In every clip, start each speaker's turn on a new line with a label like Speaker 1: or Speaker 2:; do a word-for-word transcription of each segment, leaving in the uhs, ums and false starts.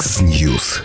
Speaker 1: X-News.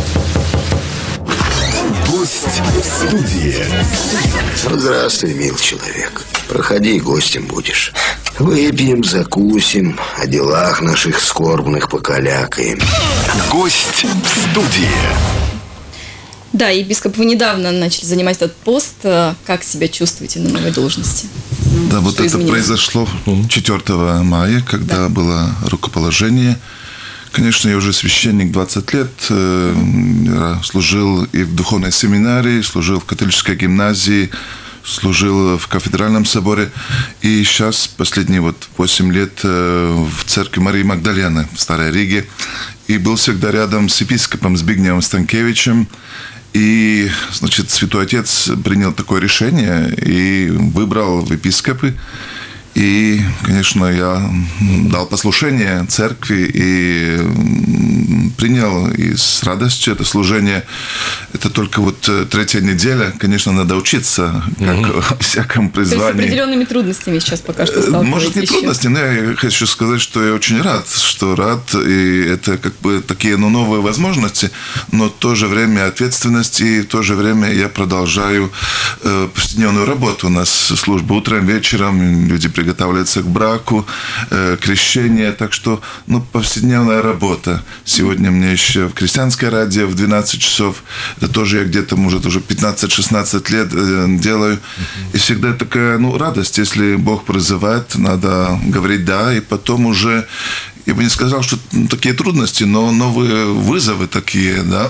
Speaker 1: Гость в студии.
Speaker 2: Здравствуй, мил человек. Проходи, гостем будешь. Выпьем, закусим, о делах наших скорбных покалякаем.
Speaker 1: Гость в студии.
Speaker 3: Да, епископ, вы недавно начали занимать этот пост. Как себя чувствуете на новой должности?
Speaker 4: Да, вот
Speaker 3: Что
Speaker 4: это
Speaker 3: изменилось?
Speaker 4: произошло четвёртого мая, когда
Speaker 3: Да.
Speaker 4: было рукоположение. Конечно, я уже священник двадцать лет, э, служил и в духовной семинарии, служил в католической гимназии, служил в кафедральном соборе. И сейчас, последние вот восемь лет, э, в церкви Марии Магдалены в Старой Риге. И был всегда рядом с епископом Збигневом Станкевичем. И, значит, Святой Отец принял такое решение и выбрал в епископы. И, конечно, я дал послушание церкви и принял и с радостью это служение. Это только вот третья неделя. Конечно, надо учиться, как mm-hmm. во всяком призвании.
Speaker 3: То есть с определенными трудностями сейчас пока что сталкиваетесь?
Speaker 4: Может, не
Speaker 3: еще?
Speaker 4: трудности, но я хочу сказать, что я очень рад, что рад. И это как бы такие ну, новые возможности, но в то же время ответственность, и в то же время я продолжаю э, повседневную работу. У нас служба утром, вечером, люди приготавливаются к браку, э, крещение, так что, ну, повседневная работа. Сегодня мне еще в Крестьянское радио в двенадцать часов, это тоже я где-то, может, уже пятнадцать-шестнадцать лет э, делаю, и всегда такая, ну, радость, если Бог призывает, надо говорить «да», и потом уже, я бы не сказал, что такие трудности, но новые вызовы такие, да,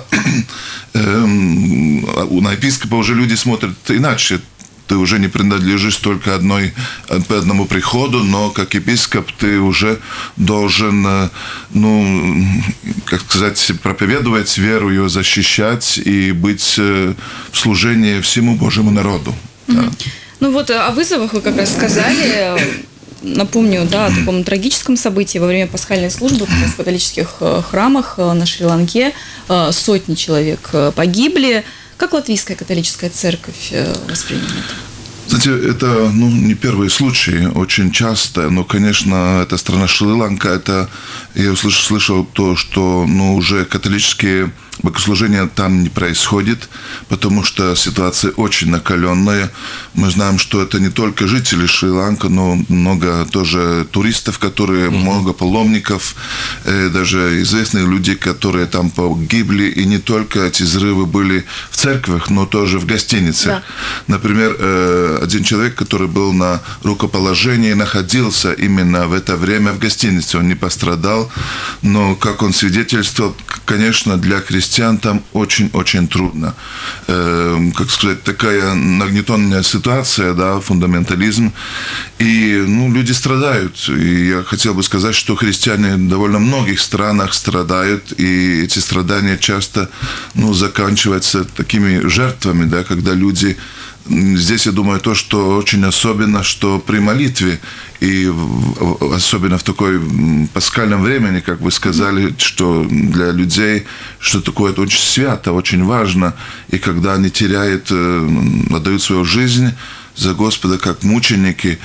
Speaker 4: на епископа уже люди смотрят иначе. Ты уже не принадлежишь только одной, по одному приходу, но как епископ ты уже должен, ну, как сказать, проповедовать веру, ее защищать и быть в служении всему Божьему народу.
Speaker 3: Mm-hmm.
Speaker 4: Да.
Speaker 3: Ну вот о вызовах вы как раз сказали. Напомню, да, о таком трагическом событии во время пасхальной службы в католических храмах на Шри-Ланке. Сотни человек погибли. Как латвийская католическая церковь восприняла это?
Speaker 4: Знаете, это ну, не первый случай, очень часто, но, конечно, эта страна Шри-Ланка, это, я услышал, слышал то, что ну, уже католические богослужения там не происходит, потому что ситуация очень накаленная. Мы знаем, что это не только жители Шри-Ланки, но много тоже туристов, которые, mm-hmm. много паломников, э, даже известные люди, которые там погибли, и не только эти взрывы были в церквях, но тоже в гостинице. Да. Например, э, один человек, который был на рукоположении, находился именно в это время в гостинице, он не пострадал, но, как он свидетельствовал, конечно, для христиан там очень-очень трудно. Э, как сказать, такая нагнетенная ситуация, да, фундаментализм. И ну, люди страдают. И я хотел бы сказать, что христиане в довольно многих странах страдают, и эти страдания часто ну, заканчиваются такими жертвами, да, когда люди... Здесь, я думаю, то, что очень особенно, что при молитве, и особенно в такой пасхальном времени, как вы сказали, что для людей, что такое это очень свято, очень важно, и когда они теряют, отдают свою жизнь за Господа как мученики,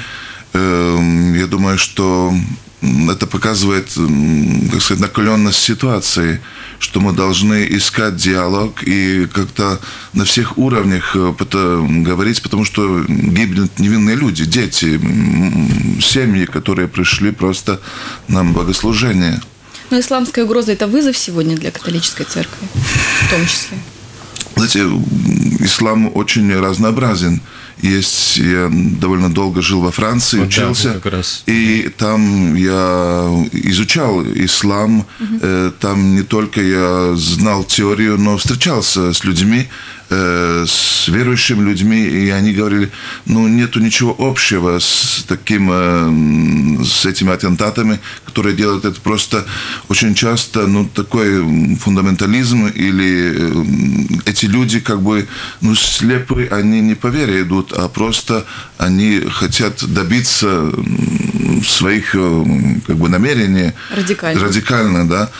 Speaker 4: я думаю, что это показывает, как сказать, накаленность ситуации, что мы должны искать диалог и как-то на всех уровнях говорить, потому что гибнут невинные люди, дети, семьи, которые пришли просто на богослужение.
Speaker 3: Но исламская угроза – это вызов сегодня для католической церкви, в том числе?
Speaker 4: Знаете, ислам очень разнообразен. Есть, я довольно долго жил во Франции, вот учился, да, как раз. И там я изучал ислам, угу. Там не только я знал теорию, но встречался с людьми, с верующими людьми, и они говорили, ну, нету ничего общего с таким, с этими аттентатами, которые делают это просто очень часто, ну, такой фундаментализм, или эти люди как бы, ну, слепы, они не по вере идут, а просто они хотят добиться своих, как бы, намерений.
Speaker 3: Радикально.
Speaker 4: Радикально, да.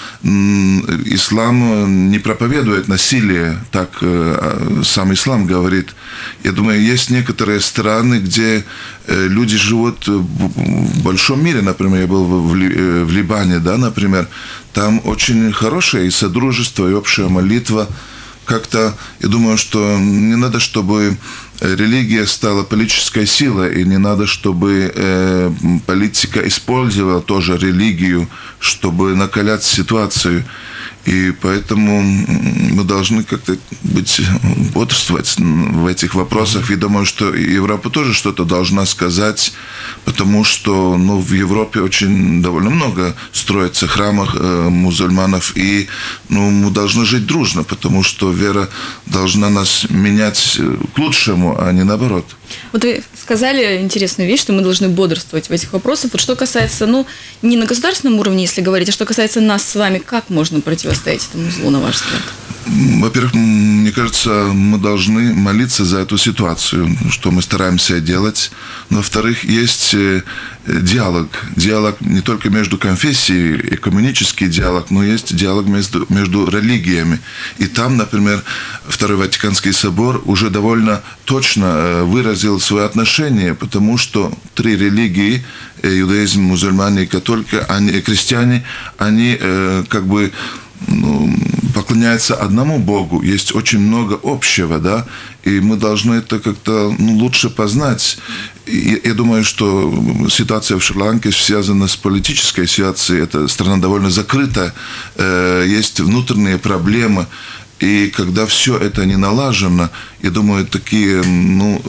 Speaker 4: Ислам не проповедует насилие, так сам ислам говорит. Я думаю, есть некоторые страны, где люди живут в большом мире, например, я был в Ливане, да, например, там очень хорошее и содружество, и общая молитва. Как-то, я думаю, что не надо, чтобы религия стала политической силой, и не надо, чтобы э, политика использовала тоже религию, чтобы накалять ситуацию. И поэтому мы должны как-то быть, бодрствовать в этих вопросах. И думаю, что Европа тоже что-то должна сказать, потому что ну, в Европе очень довольно много строится храмов э, мусульманов, и ну, мы должны жить дружно, потому что вера должна нас менять к лучшему, а не наоборот.
Speaker 3: Вот вы сказали интересную вещь, что мы должны бодрствовать в этих вопросах. Вот что касается, ну, не на государственном уровне, если говорить, а что касается нас с вами, как можно противостоять этому злу, на ваш взгляд?
Speaker 4: Во-первых, мне кажется, мы должны молиться за эту ситуацию, что мы стараемся делать. Во-вторых, есть диалог. Диалог не только между конфессией, экуменический диалог, но есть диалог между, между религиями. И там, например, Второй Ватиканский собор уже довольно точно выразил свое отношение, потому что три религии, иудаизм, мусульмане и католики, они, крестьяне, они как бы ну, поклоняются одному Богу, есть очень много общего, да, и мы должны это как-то ну, лучше познать. И я думаю, что ситуация в Шри-Ланке связана с политической ситуацией, эта страна довольно закрытая, есть внутренние проблемы, и когда все это не налажено, я думаю, такие ну,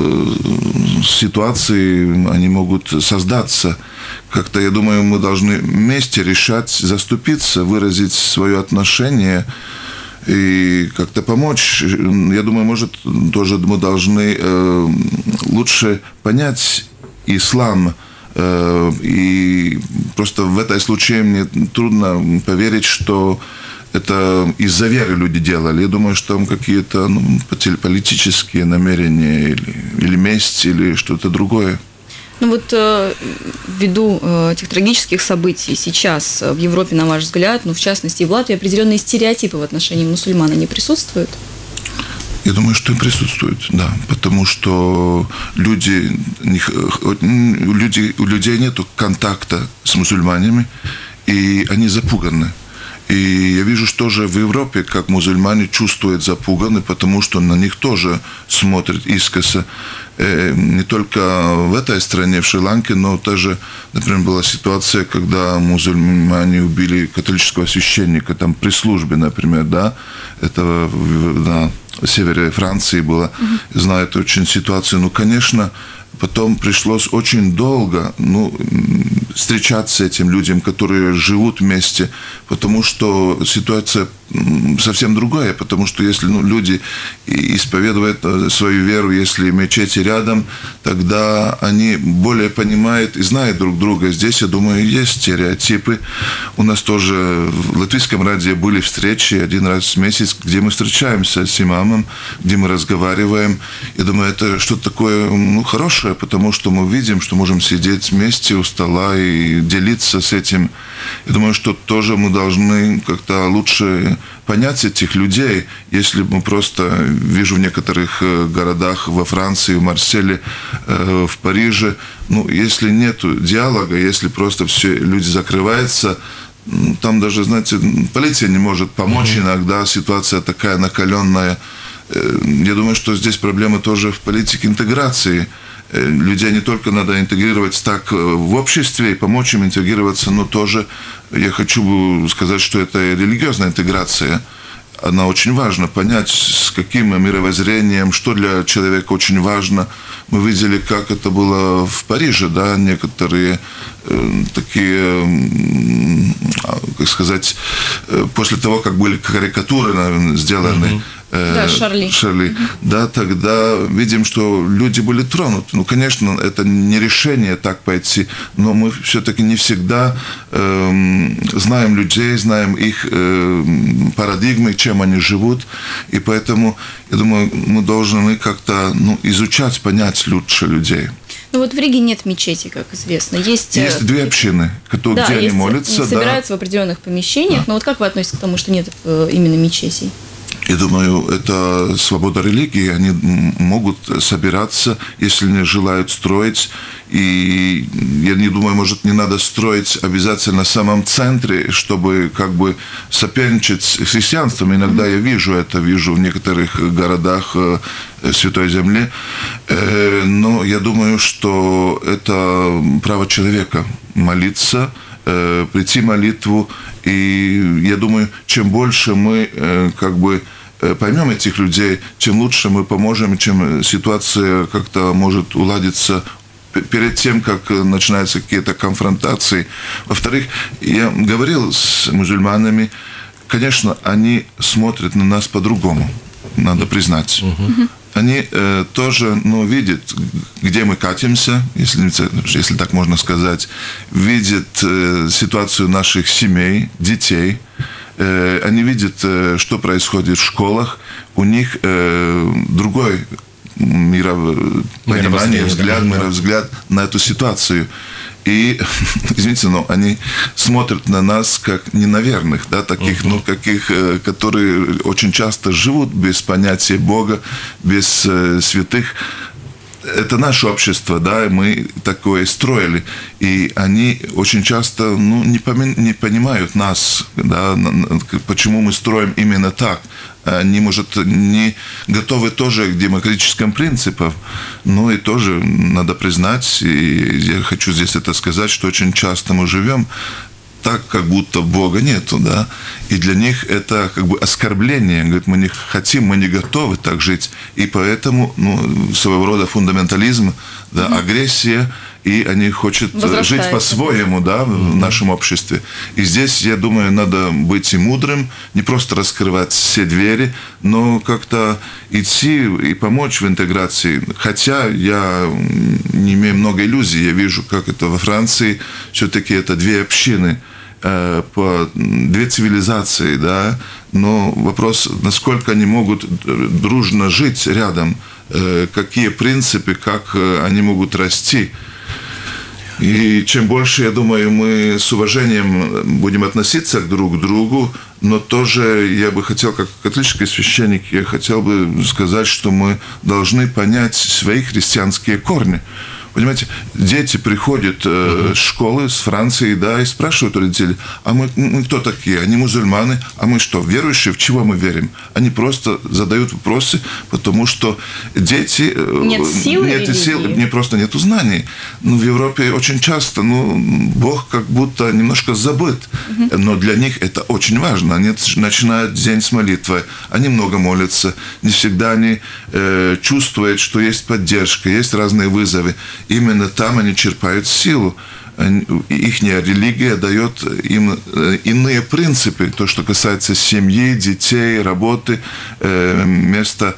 Speaker 4: ситуации, они могут создаться. Как-то, я думаю, мы должны вместе решать, заступиться, выразить свое отношение и как-то помочь. Я думаю, может, тоже мы должны э, лучше понять ислам. Э, и просто в этом случае мне трудно поверить, что это из-за веры люди делали. Я думаю, что там какие-то ну, политические намерения или, или месть, или что-то другое.
Speaker 3: Ну вот э, ввиду э, этих трагических событий сейчас в Европе, на ваш взгляд, ну в частности и в Латвии, определенные стереотипы в отношении мусульман, они присутствуют?
Speaker 4: Я думаю, что и присутствуют, да, потому что люди, люди, у людей нет контакта с мусульманами, и они запуганы. И я вижу, что же в Европе, как мусульмане чувствуют запуганы, потому что на них тоже смотрят искоса. Не только в этой стране, в Шри-Ланке, но тоже, например, была ситуация, когда мусульмане убили католического священника, там при службе, например, да, это на севере Франции было. Знаю эту очень ситуацию. Ну, конечно, потом пришлось очень долго ну, встречаться с этим людям, которые живут вместе, потому что ситуация совсем другая, потому что если ну, люди исповедуют свою веру, если мечети рядом, тогда они более понимают и знают друг друга. Здесь, я думаю, есть стереотипы. У нас тоже в Латвийском радио были встречи один раз в месяц, где мы встречаемся с имамом, где мы разговариваем. Я думаю, это что-то такое ну, хорошее, потому что мы видим, что можем сидеть вместе у стола и делиться с этим. Я думаю, что тоже мы должны как-то лучше понять этих людей, если мы просто, вижу в некоторых городах, во Франции, в Марселе, в Париже, ну, если нет диалога, если просто все люди закрываются, там даже, знаете, полиция не может помочь mm-hmm. иногда, ситуация такая накаленная. Я думаю, что здесь проблема тоже в политике интеграции. Людей не только надо интегрировать так в обществе и помочь им интегрироваться, но тоже я хочу сказать, что это религиозная интеграция. Она очень важна, понять, с каким мировоззрением, что для человека очень важно. Мы видели, как это было в Париже, да, некоторые э, такие, э, как сказать, э, после того, как были карикатуры наверное, сделаны, mm-hmm.
Speaker 3: Да, Шарли.
Speaker 4: Шарли. Mm-hmm. Да, тогда видим, что люди были тронуты. Ну, конечно, это не решение так пойти, но мы все-таки не всегда э, знаем людей, знаем их э, парадигмы, чем они живут. И поэтому, я думаю, мы должны как-то ну, изучать, понять лучше людей.
Speaker 3: Ну вот в Риге нет мечети, как известно. Есть,
Speaker 4: есть две общины, которые, да, где
Speaker 3: есть,
Speaker 4: они молятся.
Speaker 3: Собираются да. в определенных помещениях. Да. Но вот как вы относитесь к тому, что нет именно мечетей?
Speaker 4: Я думаю, это свобода религии. Они могут собираться, если не желают строить. И я не думаю, может, не надо строить обязательно в самом центре, чтобы как бы соперничать с христианством. Иногда я вижу это, вижу в некоторых городах Святой Земли. Но я думаю, что это право человека молиться, прийти в молитву. И я думаю, чем больше мы как бы поймем этих людей, тем лучше мы поможем, чем ситуация как-то может уладиться перед тем, как начинаются какие-то конфронтации. Во-вторых, я говорил с мусульманами, конечно, они смотрят на нас по-другому, надо признать. Uh-huh. Они э, тоже, ну, видят, где мы катимся, если, если так можно сказать, видят э, ситуацию наших семей, детей. Э, они видят, э, что происходит в школах. У них э, другой миропонимание, взгляд, мировозгляд на эту ситуацию. И, извините, но они смотрят на нас как ненаверных, да, таких, uh-huh. ну, каких, которые очень часто живут без понятия Бога, без э, святых. Это наше общество, да, мы такое строили, и они очень часто, ну, не, поми- не понимают нас, да, почему мы строим именно так. Они, может, не готовы тоже к демократическим принципам, но и тоже надо признать, и я хочу здесь это сказать, что очень часто мы живем так, как будто Бога нету, да, и для них это как бы оскорбление, говорит, мы не хотим, мы не готовы так жить, и поэтому, ну, своего рода фундаментализм, да, mm-hmm. агрессия, и они хотят жить по-своему, да, в нашем обществе. И здесь, я думаю, надо быть и мудрым, не просто раскрывать все двери, но как-то идти и помочь в интеграции. Хотя я не имею много иллюзий, я вижу, как это во Франции, все-таки это две общины, по две цивилизации, да, но вопрос, насколько они могут дружно жить рядом, какие принципы, как они могут расти. И чем больше, я думаю, мы с уважением будем относиться друг к другу, но тоже я бы хотел, как католический священник, я хотел бы сказать, что мы должны понять свои христианские корни. Понимаете, дети приходят э, с школы, с Франции, да, и спрашивают у родителей, а мы, мы кто такие? Они мусульмане, а мы что, верующие? В чего мы верим? Они просто задают вопросы, потому что дети... Э,
Speaker 3: нет силы
Speaker 4: нет сил, не просто нету знаний. Ну, в Европе очень часто, ну, Бог как будто немножко забыт, угу. но для них это очень важно. Они начинают день с молитвы, они много молятся, не всегда они э, чувствуют, что есть поддержка, есть разные вызовы. Именно там они черпают силу. Их религия дает им иные принципы, то, что касается семьи, детей, работы, места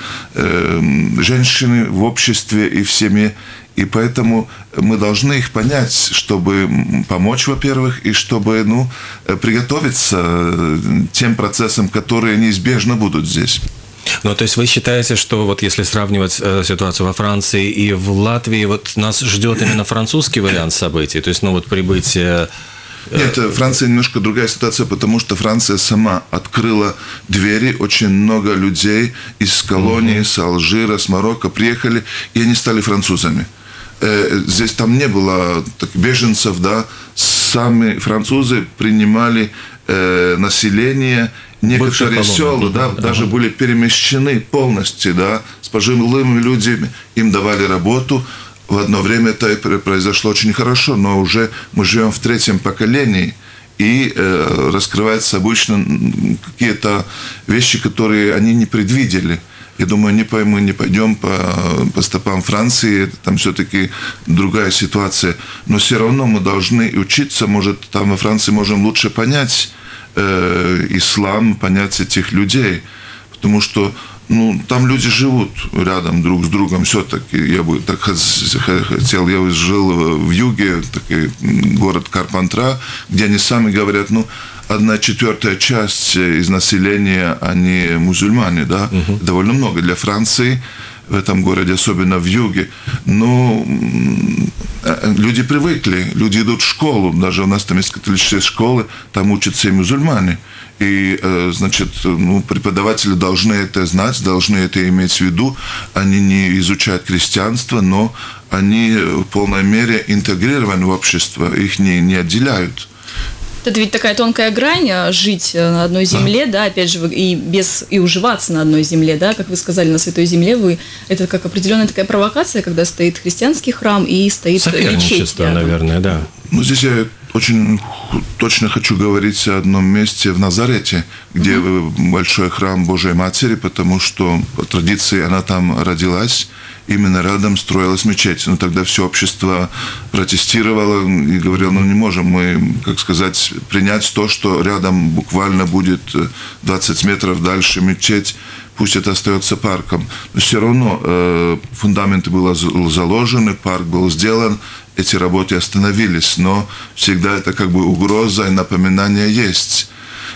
Speaker 4: женщины в обществе и в семье. И поэтому мы должны их понять, чтобы помочь, во-первых, и чтобы, ну, приготовиться тем процессам, которые неизбежно будут здесь.
Speaker 5: Ну, то есть вы считаете, что вот если сравнивать э, ситуацию во Франции и в Латвии, вот нас ждет именно французский вариант событий? То есть, ну, вот прибытие... Э...
Speaker 4: Нет, Франция немножко другая ситуация, потому что Франция сама открыла двери, очень много людей из колонии, угу. с Алжира, с Марокко приехали, и они стали французами. Э, здесь там не было так, беженцев, да, сами французы принимали э, население. Некоторые села, да, ага. даже были перемещены полностью, да, с пожилыми людьми, им давали работу. В одно время это произошло очень хорошо, но уже мы живем в третьем поколении, и э, раскрываются обычно какие-то вещи, которые они не предвидели. Я думаю, не, мы не пойдем по, по стопам Франции, там все-таки другая ситуация. Но все равно мы должны учиться, может, там во Франции можем лучше понять э, ислам, понять этих людей. Потому что, ну, там люди живут рядом друг с другом все-таки. Я бы так хотел, я жил в юге, такой город Карпентра, где они сами говорят, ну, одна четвертая часть из населения, они мусульмане, да, uh-huh. довольно много для Франции, в этом городе, особенно в юге. Но люди привыкли, люди идут в школу, даже у нас там есть католические школы, там учатся и мусульмане. И, значит, ну, преподаватели должны это знать, должны это иметь в виду. Они не изучают христианство, но они в полной мере интегрированы в общество, их не, не отделяют.
Speaker 3: Это ведь такая тонкая грань, жить на одной земле, да, да опять же, и без и уживаться на одной земле, да, как вы сказали, на Святой Земле, вы это как определенная такая провокация, когда стоит христианский храм и стоит мечеть.
Speaker 5: Наверное, да.
Speaker 4: Ну, здесь я очень точно хочу говорить о одном месте в Назарете, где mm-hmm. большой храм Божией Матери, потому что по традиции она там родилась. Именно рядом строилась мечеть. Но тогда все общество протестировало и говорило, ну не можем мы, как сказать, принять то, что рядом буквально будет двадцать метров дальше мечеть, пусть это остается парком. Но все равно э, фундаменты были заложены, парк был сделан, эти работы остановились, но всегда это как бы угроза и напоминание есть.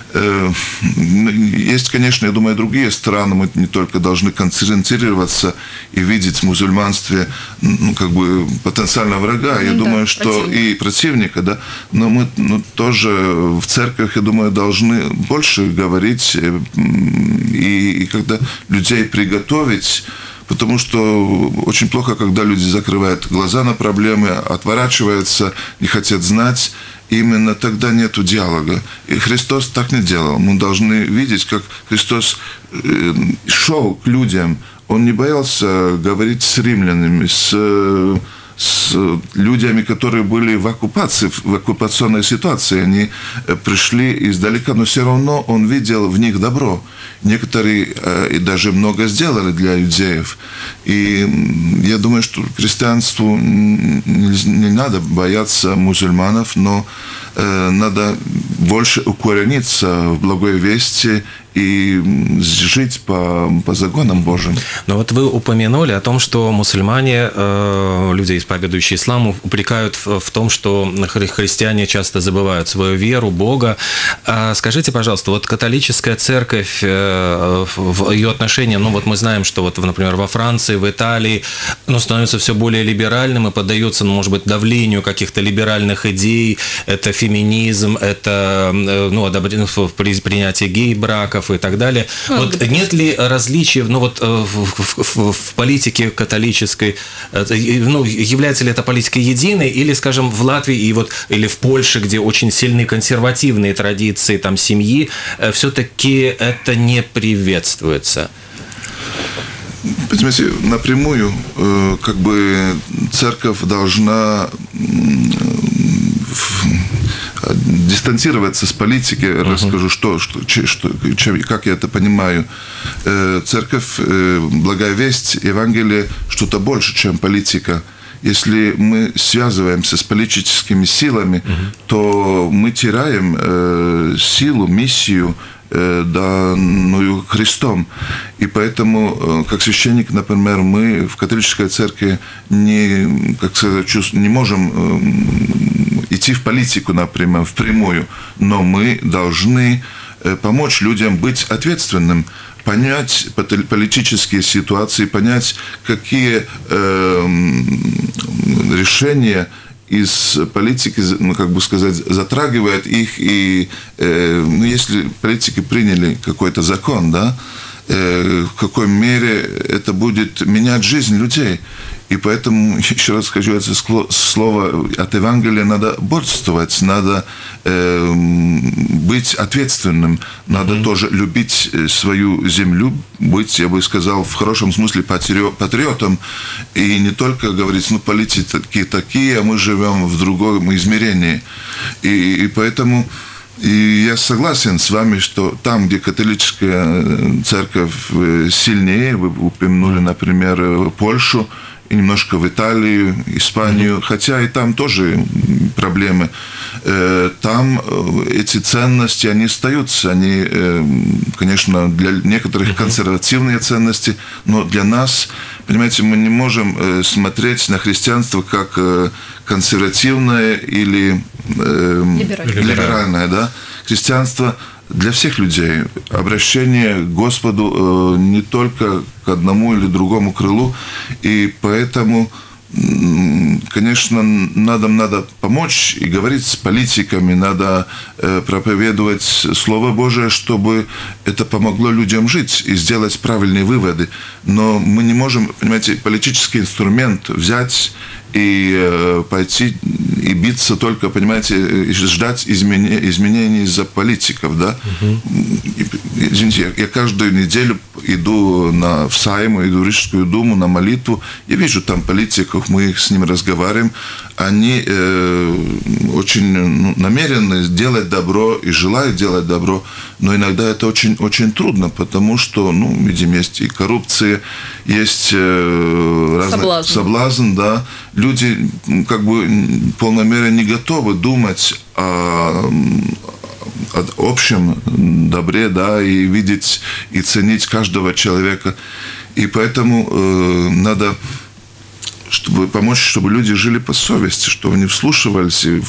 Speaker 4: Есть, конечно, я думаю, другие страны, мы не только должны концентрироваться и видеть в мусульманстве, ну, как бы потенциального врага, я да, думаю, что противника. И противника, да, но мы ну, тоже в церквях, я думаю, должны больше говорить и, и когда людей приготовить. Потому что очень плохо, когда люди закрывают глаза на проблемы, отворачиваются, не хотят знать. Именно тогда нету диалога. И Христос так не делал. Мы должны видеть, как Христос шел к людям. Он не боялся говорить с римлянами, с, с людьми, которые были в оккупации, в оккупационной ситуации. Они пришли издалека, но все равно он видел в них добро. Некоторые и даже много сделали для иудеев. И я думаю, что христианству не надо бояться мусульманов, но надо больше укорениться в благой вести и жить по, по законам Божьим.
Speaker 5: Но вот вы упомянули о том, что мусульмане, люди, исповедующие ислам, упрекают в том, что христиане часто забывают свою веру, Бога. Скажите, пожалуйста, вот католическая церковь, в ее отношении, ну вот мы знаем, что вот, например, во Франции, в Италии, ну, становится все более либеральным и поддается, ну, может быть, давлению каких-то либеральных идей, это феминизм, это, ну, принятие гей-браков и так далее. Ну, вот нет ли различий, ну, вот в, в, в политике католической, ну, является ли эта политика единой, или, скажем, в Латвии и вот, или в Польше, где очень сильные консервативные традиции там семьи, все-таки это не приветствуется?
Speaker 4: Понимаете, напрямую, как бы церковь должна дистанцироваться с политики. Uh-huh. Расскажу, что, что, что, как я это понимаю. Церковь, благая весть, Евангелие, что-то больше, чем политика. Если мы связываемся с политическими силами, uh-huh. то мы теряем э, силу, миссию, э, данную Христом. И поэтому, как священник, например, мы в католической церкви не, как сказать, не можем э, идти в политику, например, впрямую, но мы должны помочь людям быть ответственным, понять политические ситуации, понять, какие э, решения из политики, ну, как бы сказать, затрагивают их. И э, ну, если политики приняли какой-то закон, да, э, в какой мере это будет менять жизнь людей. И поэтому, еще раз хочу это слово от Евангелия, надо борствовать, надо э, быть ответственным, надо mm-hmm. тоже любить свою землю, быть, я бы сказал, в хорошем смысле патриотом, и не только говорить, ну, политики такие, а мы живем в другом измерении. И, и поэтому и я согласен с вами, что там, где католическая церковь сильнее, вы упомянули, например, Польшу, и немножко в Италию, Испанию, mm-hmm. хотя и там тоже проблемы. Там эти ценности, они остаются, они, конечно, для некоторых mm-hmm. консервативные ценности, но для нас, понимаете, мы не можем смотреть на христианство как консервативное или либеральное, либеральное, да? Христианство для всех людей. Обращение к Господу не только к одному или другому крылу. И поэтому конечно, надо, надо помочь и говорить с политиками, надо проповедовать Слово Божие, чтобы это помогло людям жить и сделать правильные выводы. Но мы не можем, понимаете, политический инструмент взять и пойти и биться только, понимаете, ждать изменений, изменений из-за политиков, да. Uh-huh. Извините, я, я каждую неделю иду на, в Сайм, иду в Рижскую думу на молитву, я вижу там политиков, мы с ними разговариваем, они э, очень ну, намерены делать добро и желают делать добро, но иногда это очень, очень трудно, потому что, ну, видим, есть и коррупция, есть э, разные, соблазн. соблазн, да. Люди как бы в полной мере не готовы думать о, о общем добре, да, и видеть и ценить каждого человека. И поэтому э, надо, чтобы помочь, чтобы люди жили по совести, чтобы они вслушивались в,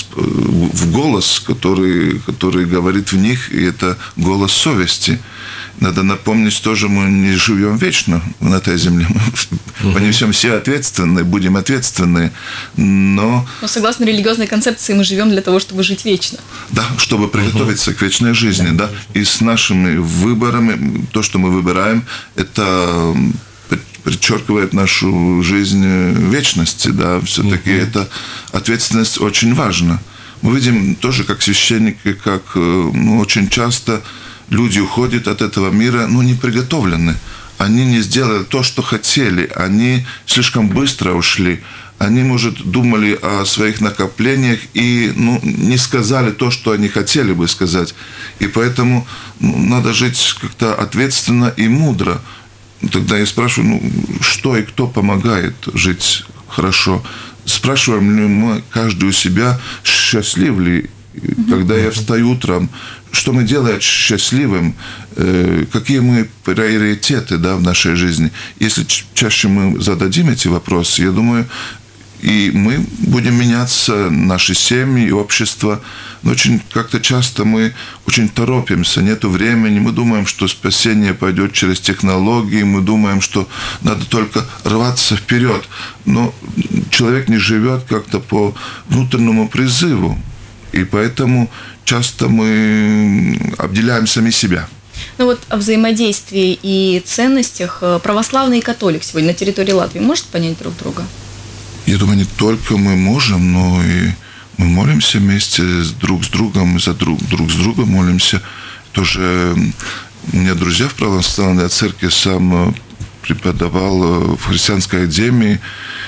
Speaker 4: в голос, который, который говорит в них, и это голос совести. Надо напомнить тоже, мы не живем вечно на этой земле. Мы понесем все ответственные, будем ответственны, но... Но согласно религиозной концепции мы живем для того, чтобы жить вечно. Да, чтобы приготовиться к вечной жизни, да. И с нашими выборами, то, что мы выбираем, это подчеркивает нашу жизнь вечности, да. Все-таки эта ответственность очень важна. Мы видим тоже, как священники, как ну, очень часто... Люди уходят от этого мира, ну, не приготовлены. Они не сделали то, что хотели. Они слишком быстро ушли. Они, может, думали о своих накоплениях и ну, не сказали то, что они хотели бы сказать. И поэтому ну, надо жить как-то ответственно и мудро. Тогда я спрашиваю, ну, что и кто помогает жить хорошо? Спрашиваем ли мы каждый у себя, счастлив ли, когда я встаю утром, что мы делаем счастливым, э, какие мы приоритеты, да, в нашей жизни. Если чаще мы зададим эти вопросы, я думаю, и мы будем меняться, наши семьи и общество. Но очень как-то часто мы очень торопимся, нету времени, мы думаем, что спасение пойдет через технологии, мы думаем, что надо только рваться вперед. Но человек не живет как-то по внутреннему призыву. И поэтому часто мы обделяем сами себя.
Speaker 3: Ну вот о взаимодействии и ценностях православный и католик сегодня на территории Латвии может понять друг друга?
Speaker 4: Я думаю, не только мы можем, но и мы молимся вместе друг с другом, за друг, друг с другом молимся. Тоже у меня друзья в православной церкви, сам преподавал в христианской академии,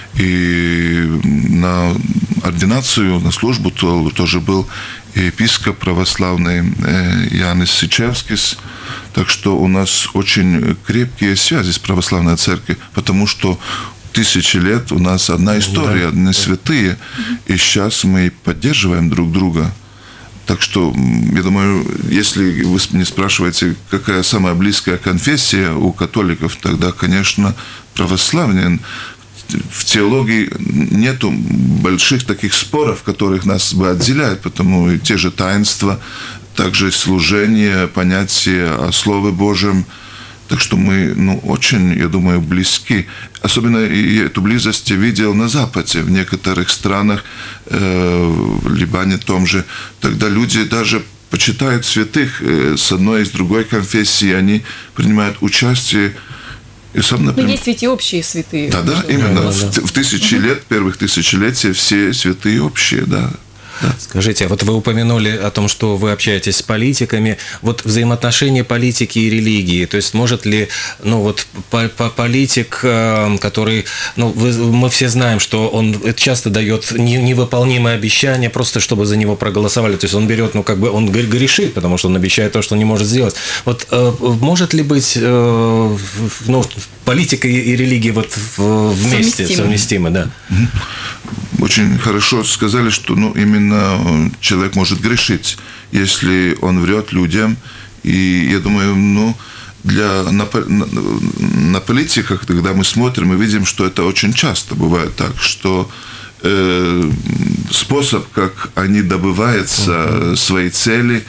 Speaker 4: и на ординацию, на службу тоже был епископ православный Янис Сичевскис. Так что у нас очень крепкие связи с православной церковью, потому что тысячи лет у нас одна история, да, одни святые, и сейчас мы поддерживаем друг друга. Так что, я думаю, если вы не спрашиваете, какая самая близкая конфессия у католиков, тогда, конечно, православие. В теологии нету больших таких споров, которых нас бы отделяют, потому и те же таинства, также служение, понятие о Слове Божьем. Так что мы, ну, очень, я думаю, близки. Особенно я эту близость видел на Западе, в некоторых странах, э, в Либане том же. Тогда люди даже почитают святых э, с одной и с другой конфессии, они принимают участие. И сам, например,
Speaker 3: но есть ведь и общие святые.
Speaker 4: Да, да, именно. Да, да, да. В, в тысячи угу. лет, первых тысячелетия все святые общие, да.
Speaker 5: Да. Скажите, вот вы упомянули о том, что вы общаетесь с политиками. Вот взаимоотношения политики и религии. То есть может ли, ну вот политик, который, ну вы, мы все знаем, что он часто дает невыполнимые обещания, просто чтобы за него проголосовали. То есть он берет, ну как бы он грешит, потому что он обещает то, что не может сделать. Вот может ли быть, ну, политика и религия вот вместе совместимы, совместимы, да?
Speaker 4: Очень хорошо сказали, что ну, именно человек может грешить, если он врет людям. И я думаю, ну, для, на, на, на политиках, когда мы смотрим, мы видим, что это очень часто бывает так, что э, способ, как они добиваются uh-huh. своей цели,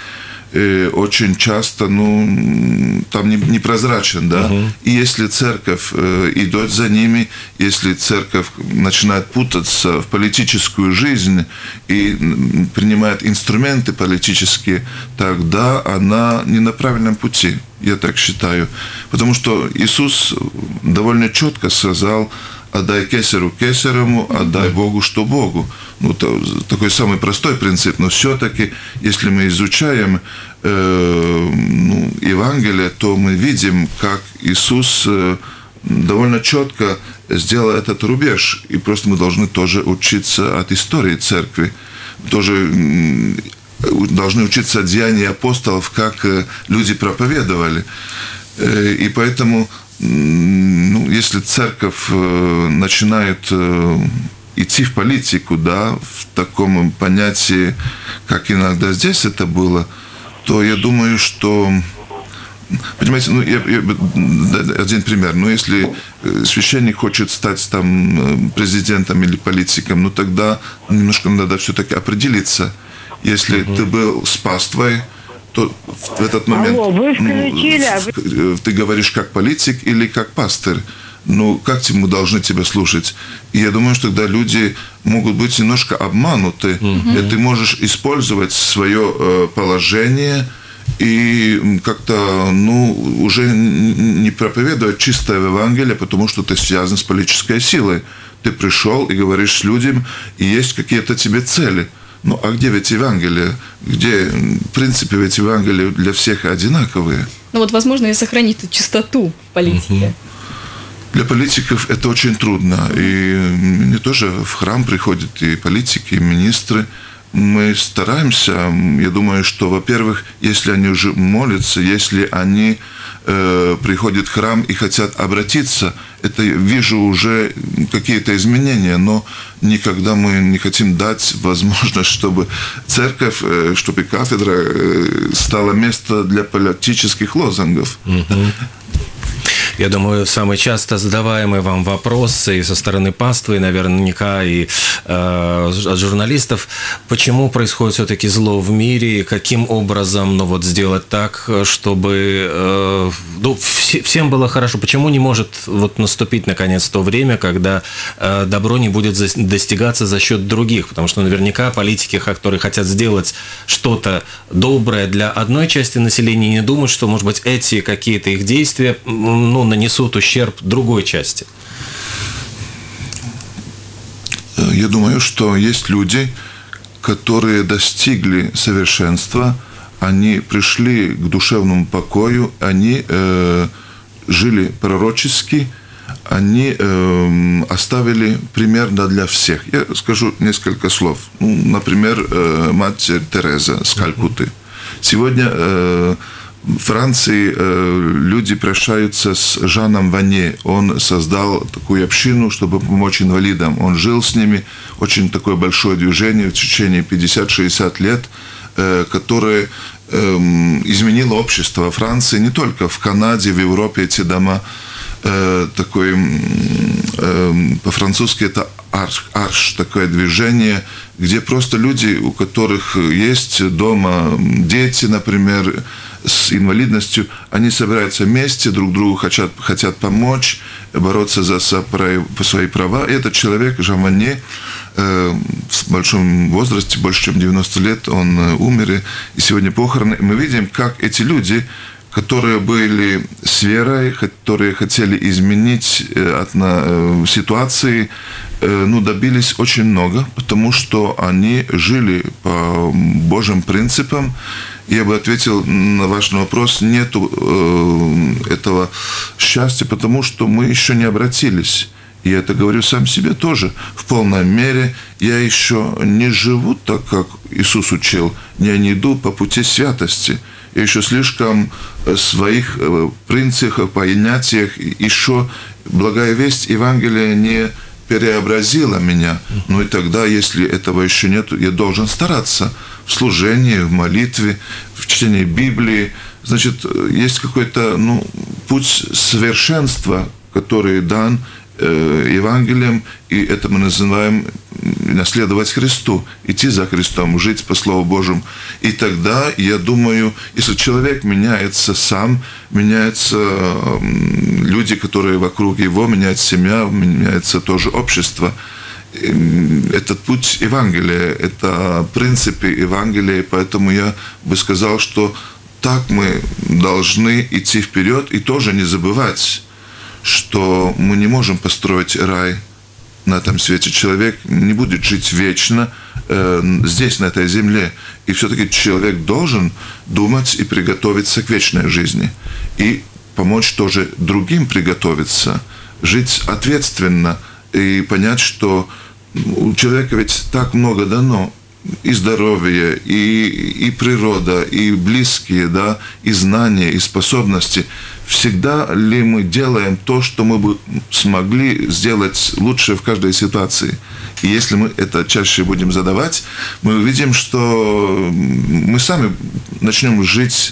Speaker 4: э, очень часто, ну, там непрозрачен, да. Uh-huh. И если церковь э, идет за ними, если церковь начинает путаться в политическую жизнь и принимает инструменты политические, тогда она не на правильном пути, я так считаю. Потому что Иисус довольно четко сказал: отдай кесарю кесарему, отдай Богу, что Богу. Ну, это такой самый простой принцип, но все-таки, если мы изучаем э, ну, Евангелие, то мы видим, как Иисус э, довольно четко сделал этот рубеж, и просто мы должны тоже учиться от истории церкви, тоже э, должны учиться от деяний апостолов, как э, люди проповедовали. Э, и поэтому, ну, если церковь э, начинает э, идти в политику, да, в таком понятии, как иногда здесь это было, то я думаю, что, понимаете, ну, я, я, один пример, ну, если священник хочет стать там президентом или политиком, ну, тогда немножко надо все-таки определиться. Если uh-huh. ты был с паствой, то в этот момент
Speaker 6: Алло, вы включили,
Speaker 4: ну, ты говоришь как политик или как пастырь. Ну, как мы должны тебя слушать? И я думаю, что тогда люди могут быть немножко обмануты. Mm-hmm. И ты можешь использовать свое э, положение и как-то, ну, уже не проповедовать чистое Евангелие, потому что ты связан с политической силой. Ты пришел и говоришь с людьми, и есть какие-то тебе цели. Ну, а где ведь Евангелие? Где, в принципе, ведь Евангелие для всех одинаковые?
Speaker 3: Ну, вот, возможно, и сохранить эту чистоту в политике. Mm-hmm.
Speaker 4: Для политиков это очень трудно. И не тоже в храм приходят и политики, и министры. Мы стараемся. Я думаю, что, во-первых, если они уже молятся, если они э, приходят в храм и хотят обратиться, это вижу уже какие-то изменения. Но никогда мы не хотим дать возможность, чтобы церковь, э, чтобы кафедра э, стала местом для политических лозунгов.
Speaker 5: Mm-hmm. Я думаю, самый часто задаваемый вам вопрос и со стороны паствы, и наверняка и э, от журналистов, почему происходит все-таки зло в мире, и каким образом, ну, вот, сделать так, чтобы э, ну, вс- всем было хорошо. Почему не может вот, наступить, наконец, то время, когда э, добро не будет за- достигаться за счет других? Потому что наверняка политики, которые хотят сделать что-то доброе для одной части населения, не думают, что, может быть, эти какие-то их действия, ну, нанесут ущерб другой части.
Speaker 4: Я думаю, что есть люди, которые достигли совершенства, они пришли к душевному покою, они э, жили пророчески, они э, оставили пример для всех. Я скажу несколько слов. Ну, например, э, мать Тереза с Калькутты. Сегодня э, в Франции э, люди прощаются с Жаном Ване. Он создал такую общину, чтобы помочь инвалидам. Он жил с ними. Очень такое большое движение в течение пятьдесят-шестьдесят лет, э, которое э, изменило общество во Франции, не только в Канаде, в Европе эти дома. Э, такой, э, по-французски это арш, арш, такое движение, где просто люди, у которых есть дома дети, например, с инвалидностью, они собираются вместе, друг другу хотят, хотят помочь, бороться за свои права. И этот человек, Жан Ване, э, в большом возрасте, больше чем девяносто лет, он умер, и сегодня похороны. Мы видим, как эти люди, которые были с верой, которые хотели изменить э, э, ситуации, э, ну, добились очень много, потому что они жили по Божьим принципам. Я бы ответил на ваш вопрос, нету э, этого счастья, потому что мы еще не обратились. И я это говорю сам себе тоже. В полной мере я еще не живу так, как Иисус учил. Я не иду по пути святости. Я еще слишком в своих принципах, понятиях, еще благая весть Евангелия не преобразила меня. Ну и тогда, если этого еще нет, я должен стараться в служении, в молитве, в чтении Библии. Значит, есть какой-то, ну, путь совершенства, который дан э, Евангелием, и это мы называем наследовать Христу, идти за Христом, жить по Слову Божьему. И тогда, я думаю, если человек меняется сам, меняются люди, которые вокруг его, меняется семья, меняется тоже общество. Это путь Евангелия, это принципы Евангелия, поэтому я бы сказал, что так мы должны идти вперед и тоже не забывать, что мы не можем построить рай на этом свете. Человек не будет жить вечно э, здесь, на этой земле. И все-таки человек должен думать и приготовиться к вечной жизни. И помочь тоже другим приготовиться, жить ответственно и понять, что у человека ведь так много дано. И здоровье, и, и природа, и близкие, да, и знания, и способности. Всегда ли мы делаем то, что мы бы смогли сделать лучше в каждой ситуации? И если мы это чаще будем задавать, мы увидим, что мы сами начнем жить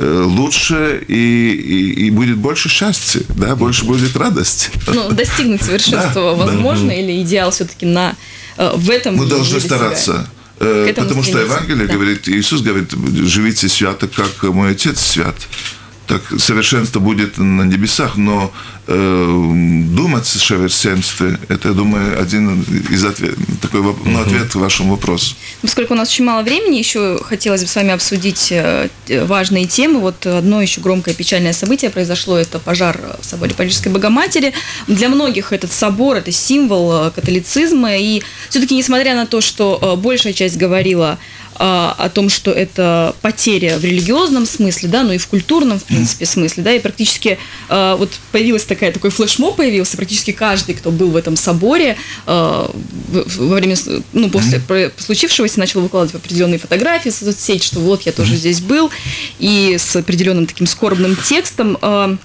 Speaker 4: лучше, и, и, и будет больше счастья, да, больше будет радости.
Speaker 3: Ну, достигнуть совершенства да, возможно, да. Или идеал все-таки на, в этом?
Speaker 4: Мы должны стараться. Себя. Потому что Евангелие да. говорит, Иисус говорит, живите свято, как мой Отец свят. Так совершенство будет на небесах, но э, думать о совершенстве, это, я думаю, один из ответов, такой ну, ответ к вашему вопросу.
Speaker 3: Поскольку у нас очень мало времени, еще хотелось бы с вами обсудить важные темы. Вот одно еще громкое печальное событие произошло, это пожар в соборе Парижской Богоматери. Для многих этот собор – это символ католицизма, и все-таки, несмотря на то, что большая часть говорила о том, что это потеря в религиозном смысле, да, ну и в культурном, в принципе, смысле, да, и практически вот появилась такая, такой флешмоб появился, практически каждый, кто был в этом соборе во время, ну, после случившегося, начал выкладывать определенные фотографии в соцсети, что вот я тоже здесь был, и с определенным таким скорбным текстом.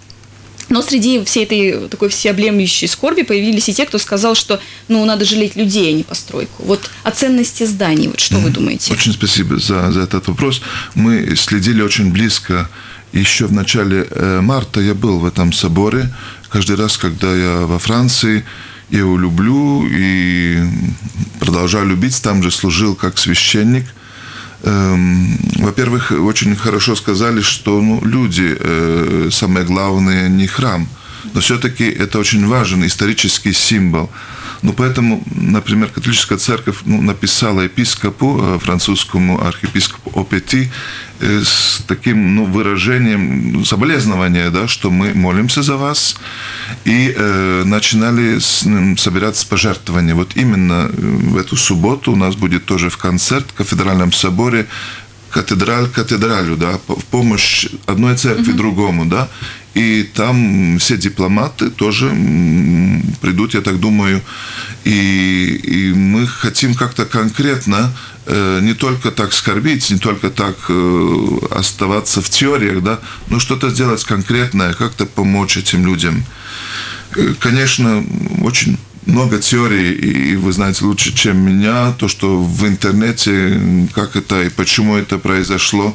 Speaker 3: Но среди всей этой такой всеобъемлющей скорби появились и те, кто сказал, что ну, надо жалеть людей, а не постройку. Вот о ценности зданий, вот что mm-hmm. вы думаете?
Speaker 4: Очень спасибо за, за этот вопрос. Мы следили очень близко. Еще в начале марта я был в этом соборе. Каждый раз, когда я во Франции, я его люблю и продолжаю любить. Там же служил как священник. Во-первых, очень хорошо сказали, что ну, люди, э, самое главное, не храм, но все-таки это очень важный исторический символ. Ну, поэтому, например, католическая церковь ну, написала епископу, французскому архиепископу Опети, э, с таким ну, выражением соболезнования, да, что мы молимся за вас, и э, начинали с, собираться пожертвования. Вот именно в эту субботу у нас будет тоже в концерт в кафедральном соборе «Катедраль катедралю», да, в помощь одной церкви mm-hmm. другому, да, и там все дипломаты тоже придут, я так думаю, и, и мы хотим как-то конкретно э, не только так скорбить, не только так э, оставаться в теориях, да, но что-то сделать конкретное, как-то помочь этим людям. Конечно, очень много теорий, и вы знаете лучше, чем меня, то, что в интернете, как это и почему это произошло.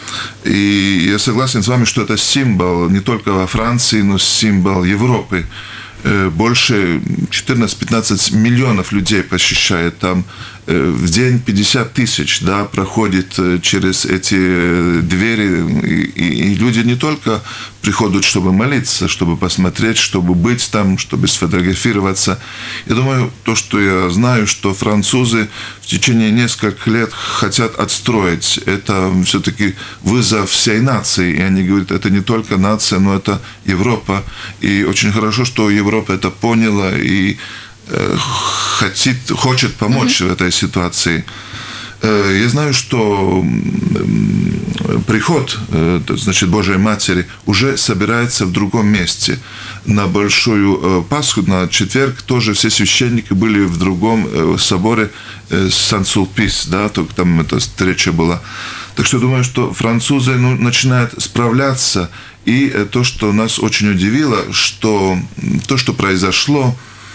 Speaker 4: И я согласен с вами, что это символ не только во Франции, но символ Европы. Больше четырнадцать-пятнадцать миллионов людей посещает там. В день пятьдесят тысяч, да, проходит через эти двери. И, и люди не только приходят, чтобы молиться, чтобы посмотреть, чтобы быть там, чтобы сфотографироваться. Я думаю, то, что я знаю, что французы в течение нескольких лет хотят отстроить. Это все-таки вызов всей нации. И они говорят, это не только нация, но это Европа. И очень хорошо, что Европа это поняла и Хотит, хочет помочь mm-hmm. в этой ситуации. Я знаю, что приход, значит, Божией Матери уже собирается в другом месте. На Большую Пасху, на четверг, тоже все священники были в другом соборе Сан-Сулпис, да, только там эта встреча была. Так что думаю, что французы ну, начинают справляться. И то, что нас очень удивило, что то, что произошло,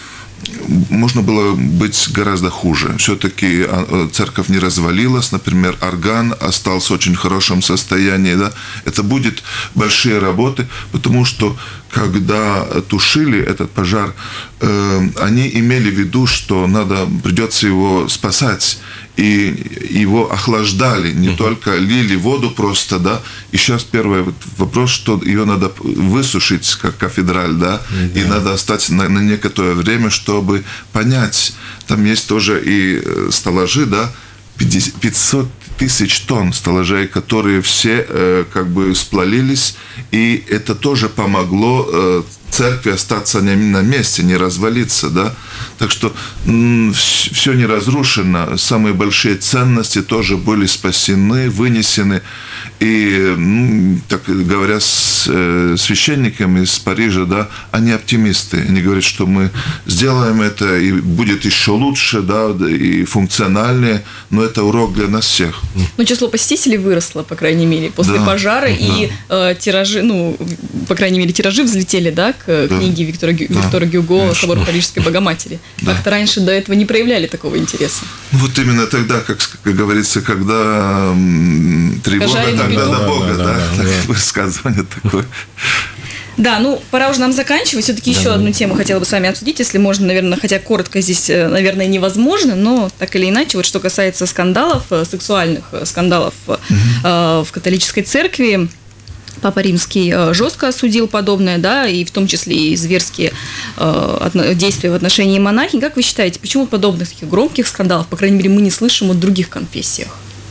Speaker 4: можно было быть гораздо хуже. Все-таки церковь не развалилась, например, орган остался в очень хорошем состоянии. Да? Это будет большие работы, потому что когда тушили этот пожар, э, они имели в виду, что надо, придется его спасать. И его охлаждали, не uh-huh. только лили воду просто, да. И сейчас первый вопрос, что ее надо высушить, как кафедраль, да, uh-huh. и надо остаться на, на некоторое время, чтобы понять. Там есть тоже и стеллажи, да, пятьсот тысяч тонн стеллажей, которые все э, как бы сплавились, и это тоже помогло э, церкви остаться на месте, не развалиться, да. Так что м- все не разрушено, самые большие ценности тоже были спасены, вынесены. И, ну, так говоря с э, священниками из Парижа, да, они оптимисты. Они говорят, что мы сделаем это, и будет еще лучше, да, и функциональнее, но это урок для нас всех.
Speaker 3: Ну, число посетителей выросло, по крайней мере, после да, пожара, да. и э, тиражи, ну, по крайней мере, тиражи взлетели, да, к да. книге Виктора, да. Виктора Гюго конечно. «Собор Парижской Богоматери». Да. Как-то раньше до этого не проявляли такого интереса.
Speaker 4: Вот именно тогда, как, как говорится, когда м, тревога, тогда до Бога, да, да, да, да, да. высказывание такое.
Speaker 3: Да, ну, пора уже нам заканчивать. Все-таки да, еще да. одну тему хотела бы с вами обсудить, если можно, наверное, хотя коротко здесь, наверное, невозможно, но так или иначе, вот что касается скандалов, сексуальных скандалов угу. э, в католической церкви, Папа Римский жестко осудил подобное, да, и в том числе и зверские э, действия в отношении монахинь. Как вы считаете, почему подобных таких громких скандалов, по крайней мере, мы не слышим от других конфессиях?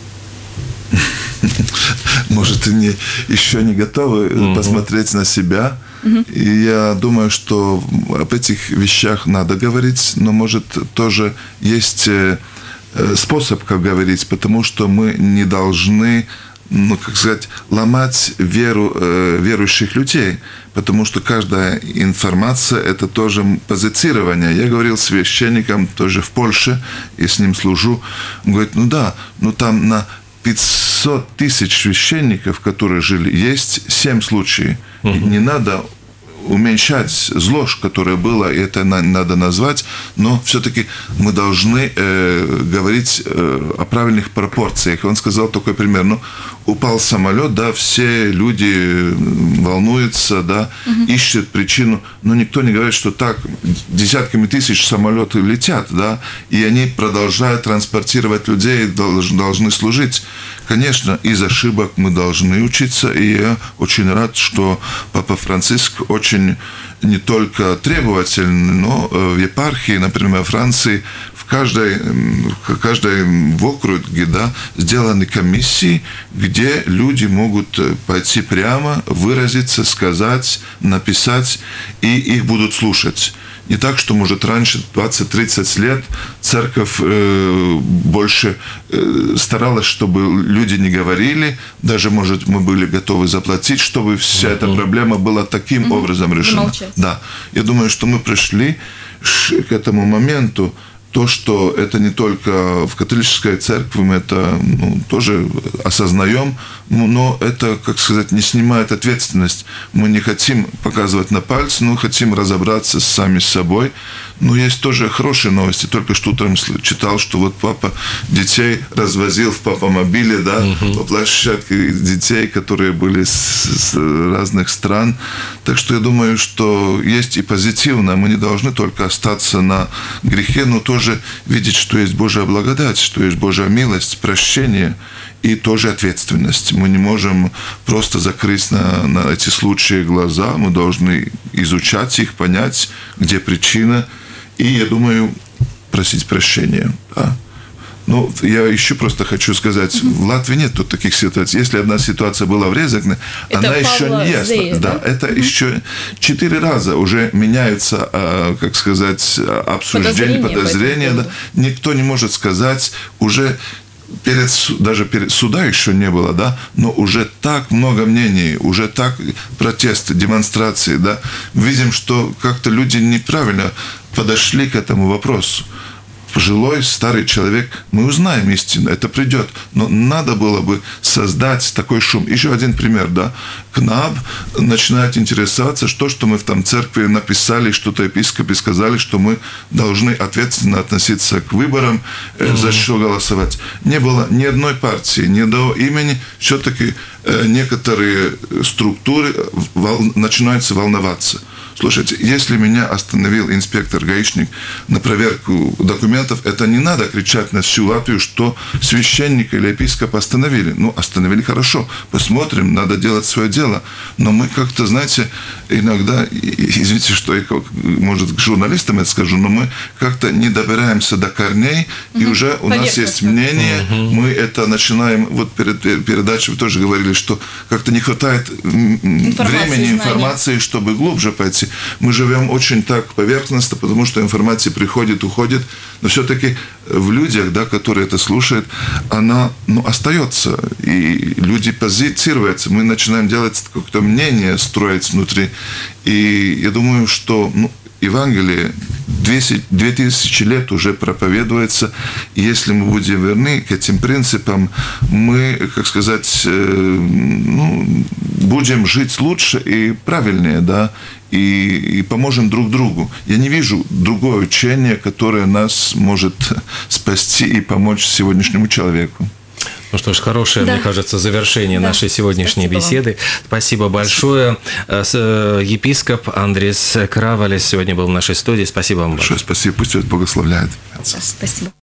Speaker 4: Может, они еще не готовы mm-hmm. посмотреть на себя. Mm-hmm. И я думаю, что об этих вещах надо говорить, но, может, тоже есть способ, как говорить, потому что мы не должны, ну, как сказать, ломать веру э, верующих людей, потому что каждая информация – это тоже позицирование. Я говорил с священником тоже в Польше, и с ним служу. Он говорит, ну да, ну там на пятьсот тысяч священников, которые жили, есть семь случаев. Uh-huh. Не надо уменьшать зло, которое было, и это надо назвать, но все-таки мы должны э, говорить э, о правильных пропорциях. Он сказал такой пример, ну, упал самолет, да, все люди волнуются, да, угу. ищут причину, но никто не говорит, что так десятками тысяч самолетов летят, да, и они продолжают транспортировать людей, должны, должны служить. Конечно, из ошибок мы должны учиться, и я очень рад, что Папа Франциск очень не только требовательный, но в епархии, например, в Франции, в каждой, в каждой в округе, да, сделаны комиссии, где люди могут пойти прямо, выразиться, сказать, написать, и их будут слушать. Не так, что, может, раньше, двадцать-тридцать лет, церковь э, больше э, старалась, чтобы люди не говорили, даже, может, мы были готовы заплатить, чтобы вся эта проблема была таким mm-hmm. образом решена. Замолчать. Да. Я думаю, что мы пришли к этому моменту, то, что это не только в католической церкви, мы это, ну, тоже осознаем, но это, как сказать, не снимает ответственность. Мы не хотим показывать на пальцы, но хотим разобраться сами с собой. Но есть тоже хорошие новости. Только что утром читал, что вот папа детей развозил в папа-мобиле, да, uh-huh. по площадке детей, которые были с, с разных стран. Так что я думаю, что есть и позитивно. Мы не должны только остаться на грехе, но тоже видеть, что есть Божья благодать, что есть Божья милость, прощение и тоже ответственность. Мы не можем просто закрыть на, на эти случаи глаза. Мы должны изучать их, понять, где причина. И, я думаю, просить прощения. Да. Ну, я еще просто хочу сказать, mm-hmm. в Латвии нет тут таких ситуаций. Если одна ситуация была в Резекне, это она еще не ясна. Здесь, да, да? Это mm-hmm. еще четыре раза уже меняются, как сказать, обсуждения, подозрения. подозрения да. Никто не может сказать, уже перед, даже перед суда еще не было, да, но уже так много мнений, уже так протесты, демонстрации, да. Видим, что как-то люди неправильно подошли к этому вопросу. пожилой, старый человек, мы узнаем истину, это придет. Но надо было бы создать такой шум. Еще один пример, да. КНАБ начинает интересоваться, что, что мы в там церкви написали, что-то епископы сказали, что мы должны ответственно относиться к выборам, mm-hmm. за что голосовать. Не было ни одной партии, ни одного имени. Все-таки некоторые структуры начинаются волноваться. Слушайте, если меня остановил инспектор-гаишник на проверку документов, это не надо кричать на всю Латвию, что священника или епископа остановили. Ну, остановили хорошо, посмотрим, надо делать свое дело. Но мы как-то, знаете, иногда, извините, что я, может, к журналистам это скажу, но мы как-то не добираемся до корней, угу. и уже у нас есть мнение, угу. мы это начинаем, вот перед передачей вы тоже говорили, что как-то не хватает информации, времени, информации, чтобы глубже пойти. Мы живем очень так поверхностно, потому что информация приходит, уходит, но все-таки в людях, да, которые это слушают, она, ну, остается, и люди позицируются, мы начинаем делать какое-то мнение, строить внутри, и я думаю, что, ну, Евангелие две тысячи лет уже проповедуется, и если мы будем верны к этим принципам, мы, как сказать, ну, будем жить лучше и правильнее, да, и, и поможем друг другу. Я не вижу другое учение, которое нас может спасти и помочь сегодняшнему человеку.
Speaker 5: Ну что ж, хорошее, да. мне кажется, завершение да. нашей сегодняшней Спасибо беседы. Вам. Спасибо большое. Епископ Андрис Кравалес сегодня был в нашей студии. Спасибо вам большое.
Speaker 4: Спасибо, пусть Бог благословляет.
Speaker 3: Спасибо.